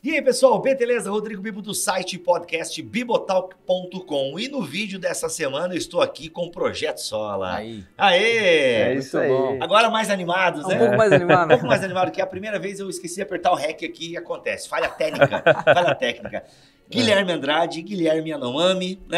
E aí, pessoal, beleza? Rodrigo Bibo do site podcast bibotalk.com. E no vídeo dessa semana eu estou aqui com o Projeto Sola. Aí. Aê! É isso aí. Bom. Agora mais animados, né? Um pouco mais animado. Um pouco mais animado, que a primeira vez eu esqueci de apertar o REC aqui e acontece. Falha técnica, falha técnica. Guilherme Andrade, Guilherme Anomami, né?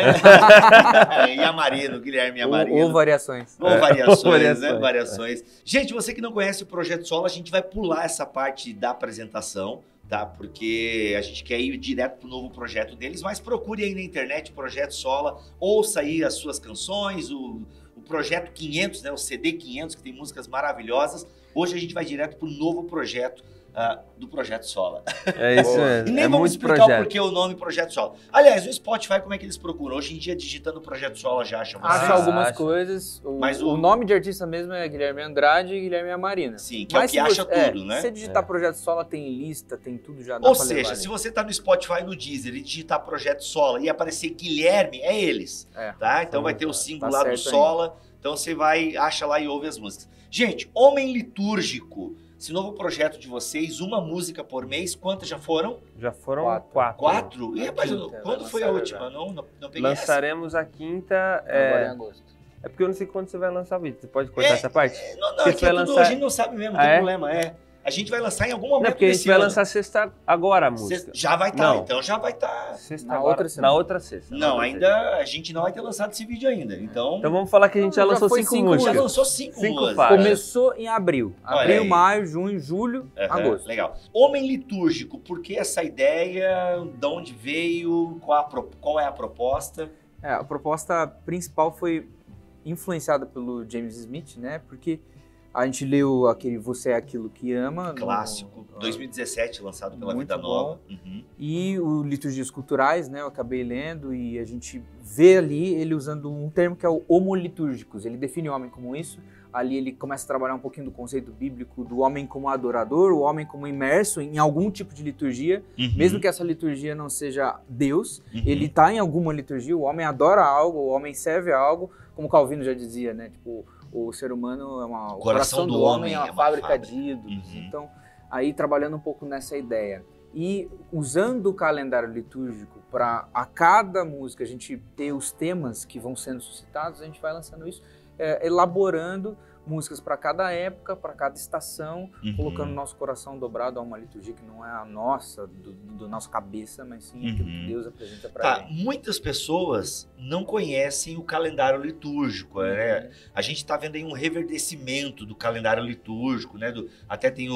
E Amarino, Guilherme Amarino. Ou variações. Ou variações, né? Variações. Variações. Gente, você que não conhece o Projeto Sola, a gente vai pular essa parte da apresentação, tá? Porque a gente quer ir direto pro novo projeto deles, mas procure aí na internet o Projeto Sola, ouça aí as suas canções, o Projeto 500, né? O CD 500, que tem músicas maravilhosas. Hoje a gente vai direto pro novo projeto do Projeto Sola. É isso mesmo. E nem é vamos muito explicar projeto. o porquê o nome Projeto Sola. Aliás, no Spotify, como é que eles procuram? Hoje em dia, digitando Projeto Sola, já acham vocês? Acho algumas acho. coisas. Mas O nome de artista mesmo é Guilherme Andrade e Guilherme Amarina. Sim, que é o que acha tudo, né? Se você digitar Projeto Sola, tem lista, tem tudo já. Dá Ou pra seja, levar, se né? você tá no Spotify, no Deezer, e digitar Projeto Sola e aparecer Guilherme, é eles, tá? Então vai ter o símbolo lá do certo Sola, então você vai, acha lá e ouve as músicas. Gente, Homem Litúrgico, esse novo projeto de vocês, uma música por mês, quantas já foram? Já foram Quatro. 4? E, A rapaz, quinta, quando vai foi a lançar última? já. Não peguei essa. Lançaremos a quinta. Agora em agosto. É porque eu não sei quando você vai lançar o vídeo. Você pode cortar essa parte? Não, Porque é que você vai tudo lançar- a gente não sabe mesmo, não Ah, tem é? problema, A gente vai lançar em algum Não, momento porque a gente desse vai ano. lançar sexta agora a música. Já vai estar, Não. então já vai estar. Sexta Na agora, outra semana. na outra sexta. Não, ainda a gente não vai ter lançado esse vídeo ainda, então Então vamos falar que a gente já Já lançou foi 5 cinco já músicas. lançou 5 Cinco músicas. faixas. Começou em abril. Olha Abril, aí. maio, junho, julho, Aham, agosto. Legal. Homem Litúrgico, por que essa ideia? De onde veio? Qual é a proposta? A proposta principal foi influenciada pelo James Smith, né? Porque a gente leu aquele Você é Aquilo que Ama. Clássico, 2017, lançado pela Muito Vida bom. Nova. Uhum. E o Liturgias Culturais, né? Eu acabei lendo e a gente vê ali ele usando um termo que é o homolitúrgicos. Ele define o homem como isso. Ali ele começa a trabalhar um pouquinho do conceito bíblico do homem como adorador, o homem como imerso em algum tipo de liturgia. Uhum. Mesmo que essa liturgia não seja Deus, Uhum. ele está em alguma liturgia, o homem adora algo, o homem serve a algo, como Calvino já dizia, né? Tipo, o ser humano é o coração do homem é uma fábrica de ídolos. Uhum. Então, aí trabalhando um pouco nessa ideia. E usando o calendário litúrgico para a cada música a gente ter os temas que vão sendo suscitados, a gente vai lançando isso, elaborando músicas para cada época, para cada estação, Uhum. colocando o nosso coração dobrado a uma liturgia que não é a nossa, do nossa cabeça, mas sim aquilo Uhum. que Deus apresenta para Tá, gente. muitas pessoas não conhecem o calendário litúrgico, né? A gente está vendo aí um reverdecimento do calendário litúrgico, né? Até tem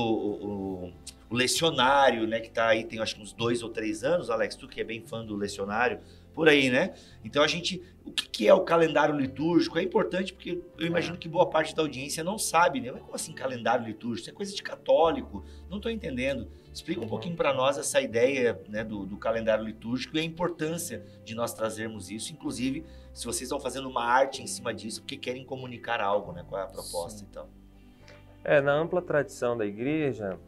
o lecionário, né? Que tá aí, tem acho que uns 2 ou 3 anos, Alex, tu que é bem fã do lecionário, por aí, né? Então o que é o calendário litúrgico? É importante porque eu imagino que boa parte da audiência não sabe, né? Mas como assim calendário litúrgico? Isso é coisa de católico, não estou entendendo. Explica um pouquinho para nós essa ideia, né, do calendário litúrgico e a importância de nós trazermos isso, inclusive se vocês estão fazendo uma arte em cima disso, porque querem comunicar algo, né? Qual é a proposta Sim. e tal. Na ampla tradição da igreja,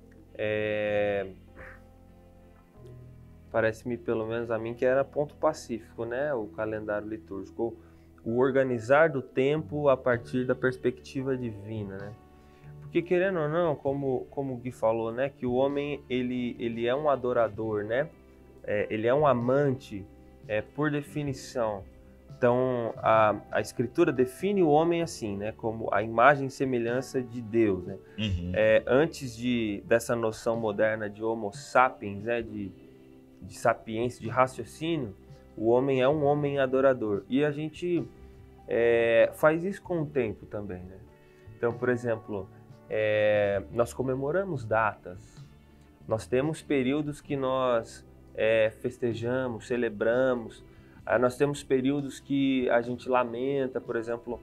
parece-me, pelo menos a mim, que era ponto pacífico, né? O calendário litúrgico, o organizar do tempo a partir da perspectiva divina, né? Porque, querendo ou não, como o Gui falou, né? Que o homem, ele é um adorador, né? Ele é um amante, por definição. Então, a Escritura define o homem assim, né? Como a imagem e semelhança de Deus, né? Uhum. Antes dessa noção moderna de homo sapiens, né? De sapiência, de raciocínio, o homem é um homem adorador. E a gente faz isso com o tempo também, né? Então, por exemplo, nós comemoramos datas, nós temos períodos que nós festejamos, celebramos, nós temos períodos que a gente lamenta, por exemplo,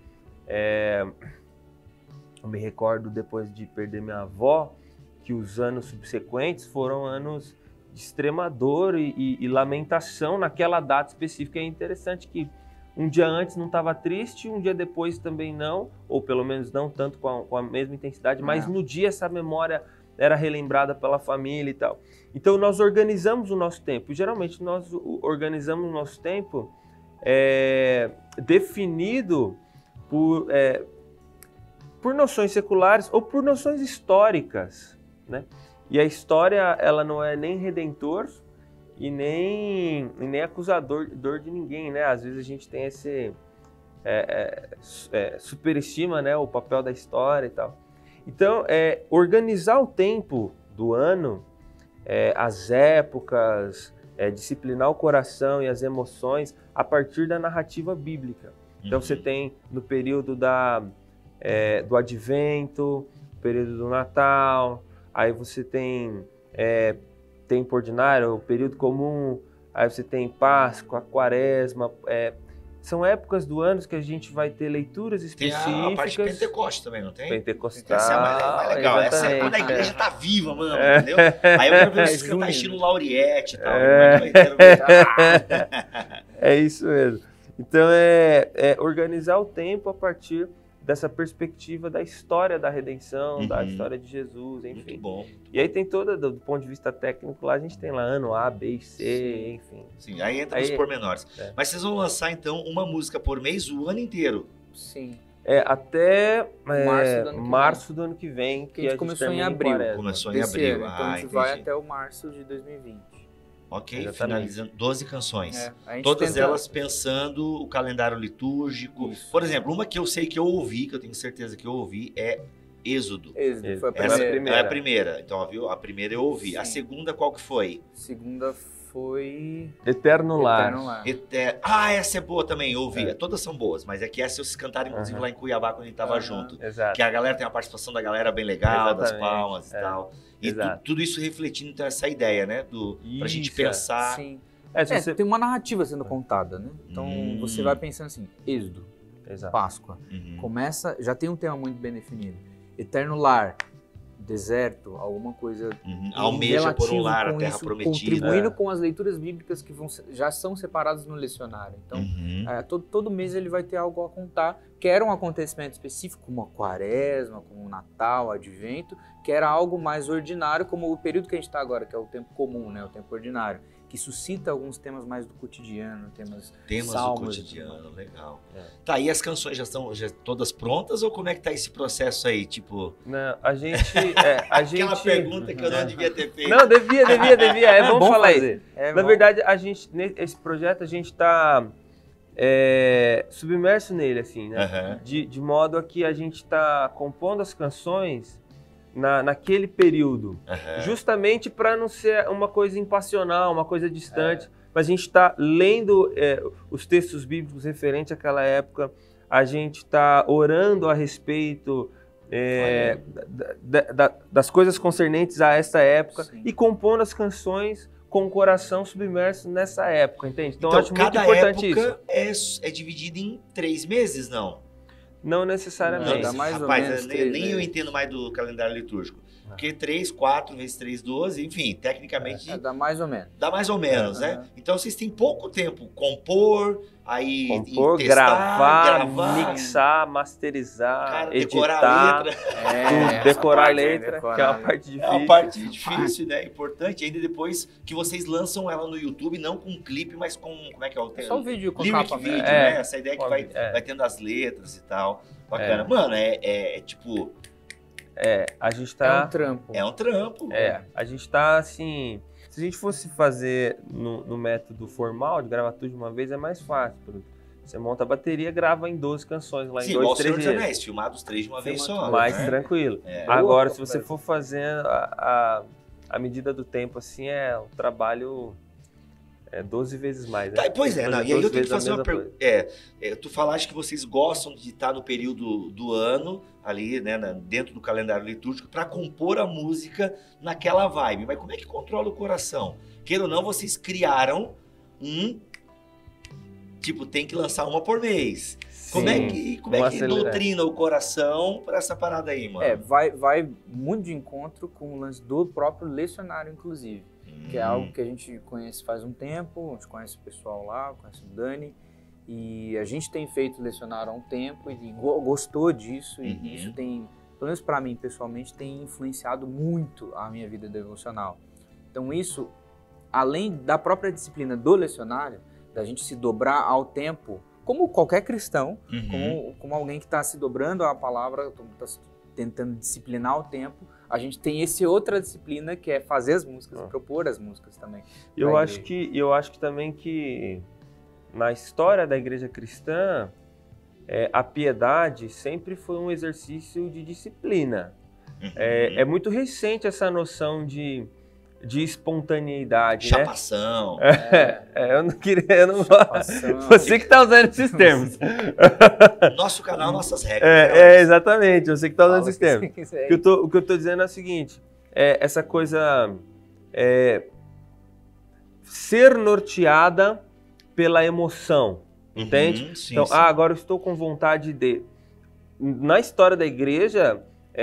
eu me recordo depois de perder minha avó, que os anos subsequentes foram anos de extrema dor e lamentação naquela data específica. É interessante que um dia antes não estava triste, um dia depois também não, ou pelo menos não tanto com a mesma intensidade, mas no dia essa memória era relembrada pela família e tal. Então nós organizamos o nosso tempo. Geralmente nós organizamos o nosso tempo definido por noções seculares ou por noções históricas, né? E a história, ela não é nem redentor e nem acusador de ninguém, né? Às vezes a gente tem esse... superestima, né, o papel da história e tal. Então, organizar o tempo do ano, as épocas, disciplinar o coração e as emoções a partir da narrativa bíblica. Então, você tem no período do Advento, período do Natal, aí você tem tempo ordinário, o período comum, aí você tem Páscoa, Quaresma, são épocas do ano que a gente vai ter leituras específicas. Tem a parte de Pentecoste também, não tem? Pentecostal. Essa é mais legal. Essa é quando a igreja tá viva, mano, entendeu? Aí eu quero ver vocês cantar estilo Lauriette e tal. É isso mesmo. Então, organizar o tempo a partir dessa perspectiva da história da redenção, da história de Jesus, enfim. Muito bom. E aí tem toda, do ponto de vista técnico, lá a gente tem lá ano A, B e C, enfim. Sim, aí entra os pormenores. Mas vocês vão lançar, então, uma música por mês o ano inteiro? Sim. Até março do ano que vem. Que a gente começou em abril. Começou em abril. Então a gente vai até o março de 2020. Ok, Exatamente. finalizando 12 canções. Todas elas pensando o calendário litúrgico. Isso. Por exemplo, uma que eu sei que eu ouvi, que eu tenho certeza que eu ouvi, é Êxodo. Foi a Essa primeira. é a primeira. Então, viu? A primeira eu ouvi. Sim. A segunda, qual que foi? A segunda foi... Eterno Lar. Essa é boa também, eu ouvi. Todas são boas, mas é que essa vocês cantaram, inclusive, lá em Cuiabá, quando a gente tava junto. Exato. Que a galera tem a participação da galera bem legal, das palmas e tal. E Exato. tudo isso refletindo então, essa ideia, né? Pra gente pensar. Sim. Você... Tem uma narrativa sendo contada, né? Então você vai pensando assim, Êxodo, Páscoa. Começa, já tem um tema muito bem definido. Eterno Lar, deserto, alguma coisa almeja por um lar, a terra isso, prometida. Contribuindo com as leituras bíblicas que já são separadas no lecionário. Então, todo mês ele vai ter algo a contar, quer um acontecimento específico, como a Quaresma, como o Natal, o Advento, que era algo mais ordinário, como o período que a gente está agora, que é o tempo comum, né, o tempo ordinário, que suscita alguns temas mais do cotidiano, temas salmos, do cotidiano, legal. Tá, e as canções já estão todas prontas ou como é que tá esse processo aí, tipo... Não, a gente... Aquela pergunta que eu não devia ter feito. Não, devia, é bom falar fazer. isso. Na verdade, esse projeto a gente tá submerso nele, assim, né? De modo a que a gente tá compondo as canções naquele período, justamente para não ser uma coisa impassional, uma coisa distante, mas a gente está lendo os textos bíblicos referentes àquela época, a gente está orando a respeito das coisas concernentes a essa época e compondo as canções com o coração submerso nessa época, entende? Então eu acho muito importante isso. Cada época é dividida em 3 meses, não? Não necessariamente. Dá mais ou Rapaz, menos nem eu entendo mais do calendário litúrgico. Porque 3, 4 vezes 3, 12, enfim, tecnicamente... dá mais ou menos. Dá mais ou menos, né? Então vocês têm pouco tempo. Compor, testar, gravar, mixar, masterizar, decorar editar, a letra. Decorar a letra, que é uma parte difícil. É uma parte difícil, né? Importante. Ainda depois que vocês lançam ela no YouTube, não com clipe, mas com... Como é que é o termo? Só o vídeo com lyric capa, vídeo, né? Essa ideia que vai tendo as letras e tal. Bacana. Mano, tipo... a gente tá... É um trampo. É um trampo. A gente tá, assim... Se a gente fosse fazer no método formal, de gravar tudo de uma vez, é mais fácil. Você monta a bateria, grava em 12 canções lá em 2, 3 dias. Sim, igual o Senhor dos Anéis, filmar os 3 de uma vez só. Mais tranquilo. Agora, se você for fazendo a medida do tempo, assim, o trabalho... 12 vezes mais, né? Pois e aí eu tenho que fazer uma pergunta. Tu falaste que vocês gostam de estar no período do ano, ali, né, dentro do calendário litúrgico, para compor a música naquela vibe. Mas como é que controla o coração? Queira ou não, vocês criaram tipo, tem que lançar uma por mês. Sim, como é que doutrina o coração para essa parada aí, mano? Vai muito de encontro com o lance do próprio lecionário, inclusive. Que é algo que a gente conhece faz um tempo, a gente conhece o pessoal lá, conhece o Dani, e a gente tem feito lecionário há um tempo e gostou disso, e isso tem, pelo menos para mim pessoalmente, tem influenciado muito a minha vida devocional. Então isso, além da própria disciplina do lecionário, da gente se dobrar ao tempo, como qualquer cristão, como alguém que está se dobrando à palavra, está tentando disciplinar o tempo, a gente tem essa outra disciplina que é fazer as músicas, propor as músicas também. Eu acho que também que na história da igreja cristã, a piedade sempre foi um exercício de disciplina. É muito recente essa noção de espontaneidade, chapação. Eu não queria... Você que está usando esses termos. Nosso canal, nossas regras. Exatamente, você que está usando esses termos. O que eu estou dizendo é o seguinte, essa coisa... ser norteada pela emoção, entende? Sim, então, sim. Agora eu estou com vontade de... Na história da igreja...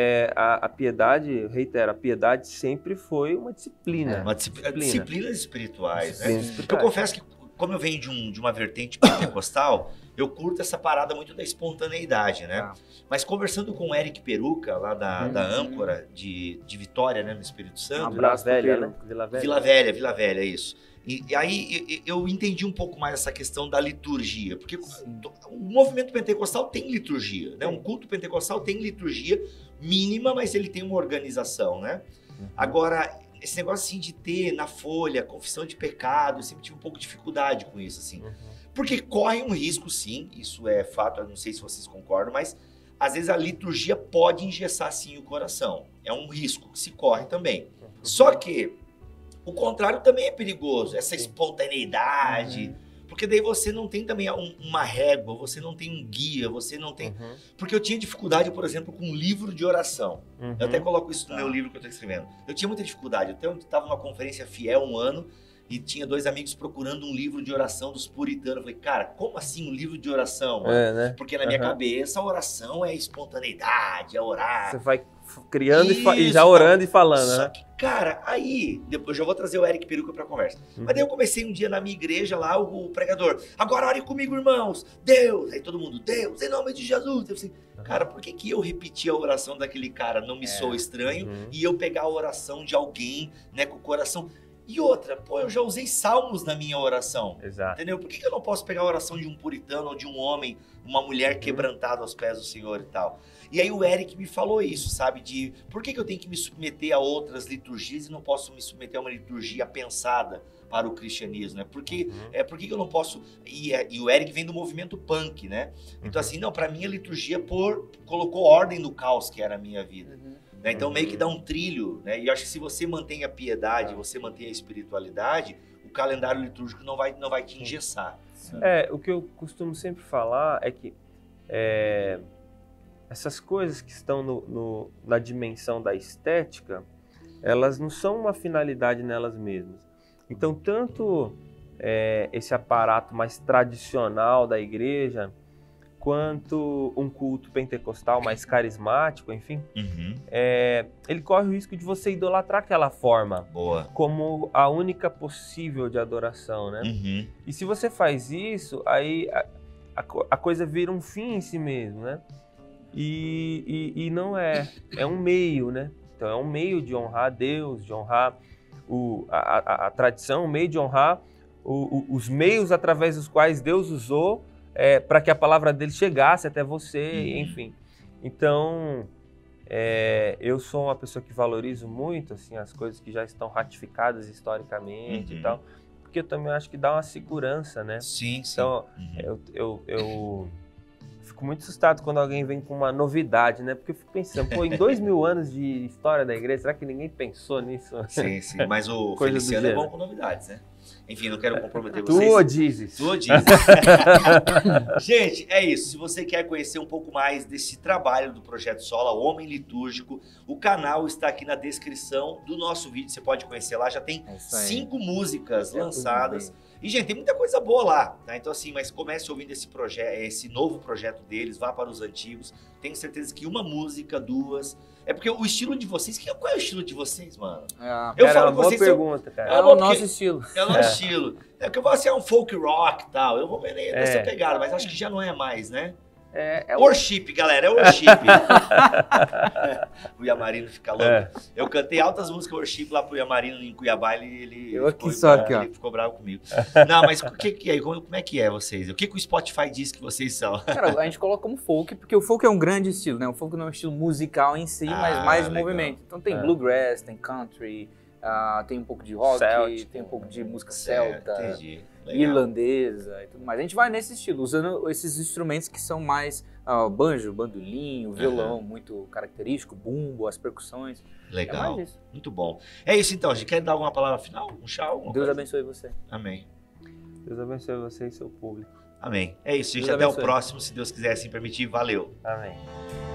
a piedade, eu reitero, a piedade sempre foi uma disciplina. Disciplinas espirituais, né? Espirituais. Eu confesso que, como eu venho de uma vertente pentecostal, eu curto essa parada muito da espontaneidade, né? Mas conversando com o Eric Peruca, lá da Âncora, de Vitória, né, no Espírito Santo. Vila Velha, né? Vila Velha, isso. E aí eu entendi um pouco mais essa questão da liturgia, porque o movimento pentecostal tem liturgia, né? Um culto pentecostal tem liturgia mínima, mas ele tem uma organização, né? Agora, esse negócio assim de ter na folha confissão de pecado, eu sempre tive um pouco de dificuldade com isso, assim. Porque corre um risco, sim, isso é fato, eu não sei se vocês concordam, mas às vezes a liturgia pode engessar, sim, o coração. É um risco que se corre também. Só que o contrário também é perigoso, essa espontaneidade, porque daí você não tem também uma régua, você não tem um guia, você não tem... Porque eu tinha dificuldade, por exemplo, com um livro de oração. Eu até coloco isso no meu livro que eu estou escrevendo. Eu tinha muita dificuldade, eu estava numa conferência fiel um ano e tinha 2 amigos procurando um livro de oração dos puritanos. Eu falei, cara, como assim um livro de oração? Né? Porque na minha cabeça a oração é espontaneidade, é orar. Você vai criando e já orando e falando, Só né? que, cara, aí, depois eu já vou trazer o Eric Peruca pra conversa. Mas daí eu comecei um dia na minha igreja lá, o pregador, agora orem comigo, irmãos, Deus, aí todo mundo, Deus, em nome de Jesus. Eu falei, cara, por que eu repetir a oração daquele cara não me soa estranho e eu pegar a oração de alguém, né, com o coração... E outra, eu já usei salmos na minha oração. Exato. Entendeu? Por que eu não posso pegar a oração de um puritano ou de um homem, uma mulher quebrantada aos pés do Senhor e tal? E aí o Eric me falou isso, sabe? De por que eu tenho que me submeter a outras liturgias e não posso me submeter a uma liturgia pensada para o cristianismo, né? Porque, por que eu não posso... E o Eric vem do movimento punk, né? Então assim, não, para mim a liturgia colocou ordem no caos que era a minha vida. Né? Então meio que dá um trilho, né? E eu acho que se você mantém a piedade, você mantém a espiritualidade, o calendário litúrgico não vai te engessar. O que eu costumo sempre falar é que essas coisas que estão na dimensão da estética, elas não são uma finalidade nelas mesmas. Então, tanto esse aparato mais tradicional da igreja, quanto um culto pentecostal mais carismático, enfim, ele corre o risco de você idolatrar aquela forma como a única possível de adoração, né? E se você faz isso, aí a coisa vira um fim em si mesmo, né? E não é um meio, né? Então é um meio de honrar a Deus, de honrar a tradição, um meio de honrar os meios através dos quais Deus usou para que a palavra dele chegasse até você, enfim. Então, eu sou uma pessoa que valorizo muito assim, as coisas que já estão ratificadas historicamente e tal, porque eu também acho que dá uma segurança, né? Sim, sim. Então, eu fico muito assustado quando alguém vem com uma novidade, né? Porque eu fico pensando, em 2000 anos de história da igreja, será que ninguém pensou nisso? Sim, sim. Mas o Feliciano é bom com novidades, né? Enfim, não quero comprometer Tu vocês. ou dizes? Tu ou dizes. Gente, é isso. Se você quer conhecer um pouco mais desse trabalho do Projeto Sola, Homem Litúrgico, o canal está aqui na descrição do nosso vídeo. Você pode conhecer lá. Já tem 5 músicas lançadas. E, gente, tem muita coisa boa lá, tá? Então, assim, mas comece ouvindo esse novo projeto deles, vá para os antigos. Tenho certeza que uma música, 2... É porque o estilo de vocês... Qual é o estilo de vocês, mano? Eu falo com vocês... pergunta, cara. É o nosso estilo. É o nosso estilo. É que eu vou assim, um folk rock e tal. Eu vou ver nessa pegada, mas acho que já não é mais, né? Worship, galera, é worship. O Yamarino fica louco. Eu cantei altas músicas worship lá pro Yamarino em Cuiabá, ele ficou bravo comigo. Não, mas como é que é vocês? O que o Spotify diz que vocês são? Cara, a gente coloca como folk, porque o folk é um grande estilo, né? O folk não é um estilo musical em si, mas mais de movimento. Então tem bluegrass, tem country, tem um pouco de rock, Celtic, tem um pouco de música celta. Entendi. Irlandesa e tudo mais. A gente vai nesse estilo, usando esses instrumentos que são mais banjo, bandolim, violão, muito característico, bumbo, as percussões. Legal. É mais isso. Muito bom. É isso então, a gente quer dar alguma palavra final? Um tchau? Deus abençoe você. Amém. Deus abençoe você e seu público. Amém. É isso, gente. Até o próximo, se Deus quiser assim permitir. Valeu. Amém.